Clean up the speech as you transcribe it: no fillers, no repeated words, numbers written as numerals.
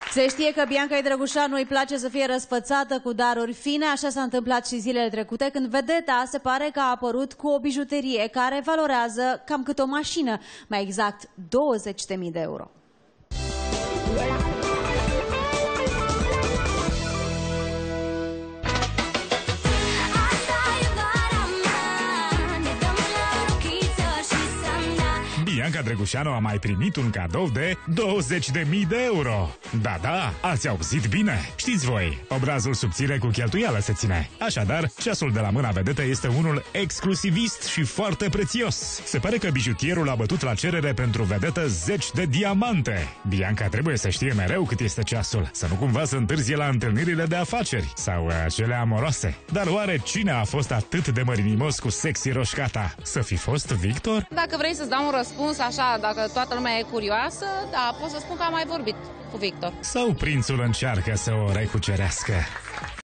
Se știe că Bianca Drăgușanu îi place să fie răsfățată cu daruri fine, așa s-a întâmplat și zilele trecute, când vedeta se pare că a apărut cu o bijuterie care valorează cam cât o mașină, mai exact 20.000 de euro. Bianca Drăgușanu a mai primit un cadou de 20.000 de euro. Da, ați auzit bine. Știți voi, obrazul subțire cu cheltuială se ține. Așadar, ceasul de la mâna vedetă este unul exclusivist și foarte prețios. Se pare că bijutierul a bătut la cerere pentru vedetă 10 de diamante. Bianca trebuie să știe mereu cât este ceasul, să nu cumva să întârzie la întâlnirile de afaceri sau cele amoroase. Dar oare cine a fost atât de mărinimos cu sexy roșcata? Să fi fost Victor? Dacă vrei să-ți dau un răspuns așa, dacă toată lumea e curioasă, da, pot să spun că am mai vorbit cu Victor. Sau prințul încearcă să o recucerească?